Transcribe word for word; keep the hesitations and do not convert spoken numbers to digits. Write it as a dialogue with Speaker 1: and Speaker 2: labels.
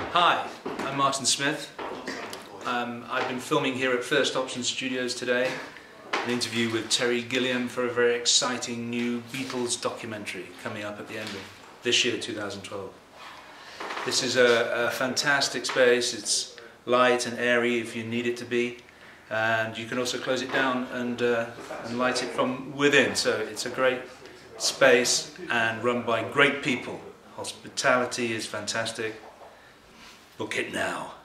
Speaker 1: Hi, I'm Martin Smith. Um, I've been filming here at First Option Studios today, an interview with Terry Gilliam for a very exciting new Beatles documentary coming up at the end of this year, two thousand twelve. This is a, a fantastic space. It's light and airy if you need it to be, and you can also close it down and, uh, and light it from within. So it's a great space and run by great people. Hospitality is fantastic. Book it now.